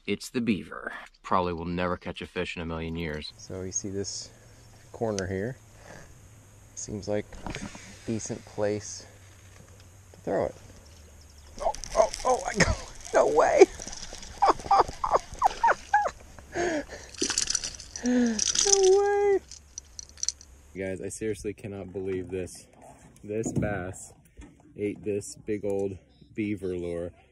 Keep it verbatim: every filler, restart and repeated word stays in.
It's the Beaver. Probably will never catch a fish in a million years. So you see this corner here. Seems like a decent place to throw it. Oh, oh, oh, I go. No way. No way. You guys, I seriously cannot believe this. This bass ate this big old beaver lure.